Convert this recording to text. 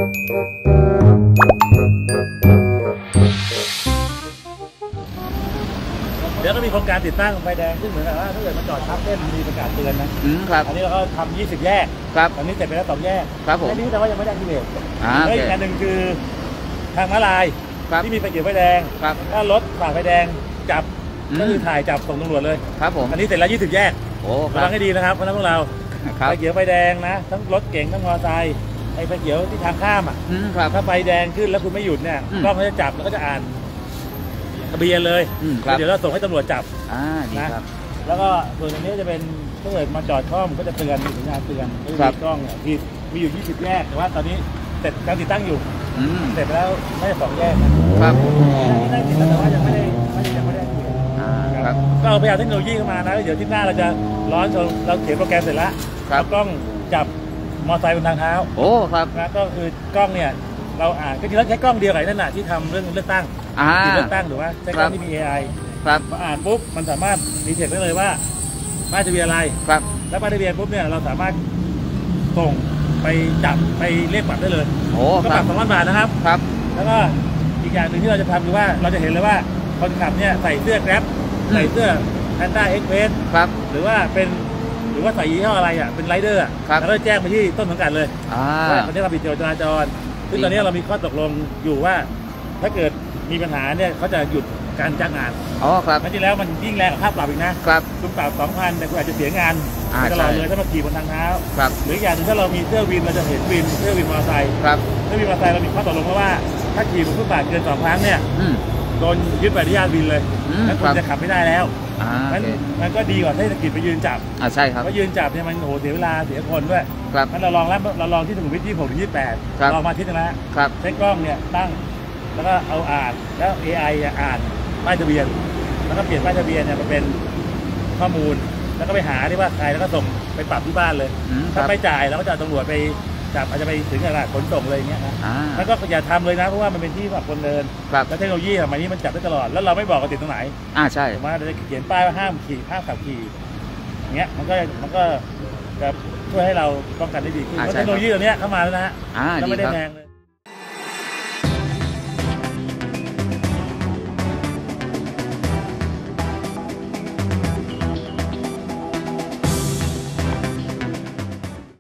เดี๋ยวก็มีโครงการติดตั้งไฟแดงซึ่งเหมือนกับว่าถ้าเกิดมาจอดทับเส้นมีประกาศเตือนนะครับอันนี้เราก็ทำ20 แยกครับตอนนี้เสร็จไปแล้ว2 แยกครับผมอันนี้แต่ว่ายังไม่ได้ที่เบรกและอีกอันหนึ่งคือทางม้าลายที่มีไฟเขียวไฟแดงถ้ารถฝ่าไฟแดงจับก็คือถ่ายจับส่งตำรวจเลยครับผมอันนี้เสร็จแล้ว20 แยกระวังให้ดีนะครับเพราะนั้นพวกเราไฟเขียวไฟแดงนะทั้งรถเก๋งทั้งมอเตอร์ไซค์ไอ้ไฟเขียวที่ทางข้ามถ้าไฟแดงขึ้นแล้วคุณไม่หยุดเนี่ยกล้องเขาจะจับแล้วก็จะอ่านทะเบียนเลยเดี๋ยวเราส่งให้ตำรวจจับนะแล้วก็ส่วนอันนี้จะเป็นถ้าเกิดมาจอดข้อมก็จะเตือนมีสัญญาณเตือนมีกล้องเนี่ยที่มีอยู่20 แยกแต่ว่าตอนนี้เสร็จการติดตั้งอยู่เสร็จแล้วไม่ได้2 แยกนะครับได้ติดตั้งแต่ว่ายังไม่ได้ครับก็เอาพยายามเทคโนโลยีเข้ามานะเดี๋ยวที่หน้าเราจะร้อนเราเขียนโปรแกรมเสร็จแล้วเอากล้องจับมอเตอร์ไซค์บนทางเท้าครับนะก็คือกล้องเนี่ยเราอ่านก็จริงแล้วใช้กล้องเดียวกับนั่นแหละที่ทำเรื่องเลือกตั้งเลือกตั้งหรือว่าใช้กล้องที่มี AI ครับพออ่านปุ๊บมันสามารถดีเทคได้เลยว่าป้ายทะเบียนอะไรครับแล้วป้ายทะเบียนปุ๊บเนี่ยเราสามารถส่งไปจับไปเรียกปรับได้เลยก็ปรับ200 บาทนะครับครับแล้วก็อีกอย่างหนึ่งที่เราจะทำคือว่าเราจะเห็นเลยว่าคนขับเนี่ยใส่เสื้อแกร็บใส่เสื้อแพนด้าเอ็กเพรสครับหรือว่าใส่ยี่ห้ออะไรเป็นไรเดอร์แล้วก็แจ้งไปที่ต้นสังกัดเลยว่าคนนี้เราผิดจราจรซึ่งตอนนี้เรามีข้อตกลงอยู่ว่าถ้าเกิดมีปัญหาเนี่ยเขาจะหยุดการจ้างงานครับจริงแล้วมันยิ่งแรงกับค่าปรับอีกนะครับคุณปรับ 2,000 แต่คุณอาจจะเสียงานตลอดเลยถ้ามาขี่บนทางเท้าหรืออย่างนึงถ้าเรามีเสื้อวินเราจะเห็นเสื้อวินมอเตอร์ไซค์เสื้อวินมอเตอร์ไซค์เรามีข้อตกลงว่าถ้าขี่บนฟุตบาทเกิน2 ครั้งเนี่ยโดนยึดใบอนุญาตวินเลยแล้วคุณจะขับไม่ได้แล้วมันก็ดีกว่าเทศกิจไปยืนจับใช่ครับเพราะยืนจับเนี่ยมันโหเสียเวลาเสียคนด้วยงั้นเราลองที่สุขุมวิท 26 ถึง 28ลองมาทิศนึงแล้วใช้กล้องเนี่ยตั้งแล้วก็เอาอ่านแล้ว AI อ่านป้ายทะเบียนแล้วก็เปลี่ยนป้ายทะเบียนเนี่ยมาเป็นข้อมูลแล้วก็ไปหาที่ว่าใครแล้วก็ส่งไปปรับที่บ้านเลยถ้าไม่จ่ายเราก็จะตำรวจไปจับอาจจะไปถึงอะไรขนส่งเลยอย่างเงี้ยนะแล้วก็อย่าทำเลยนะเพราะว่ามันเป็นที่แบบคนเดินแล้วเทคโนโลยีสมัยนี้มันจับได้ตลอดแล้วเราไม่บอกกันติดตรงไหนใช่ผมว่าเราจะเขียนป้ายว่าห้ามขับขี่อย่างเงี้ยมันก็จะช่วยให้เราป้องกันได้ดีขึ้นเพราะเทคโนโลยีตัวเนี้ยเข้ามาแล้วนะฮะแล้วไม่ได้แพงเลย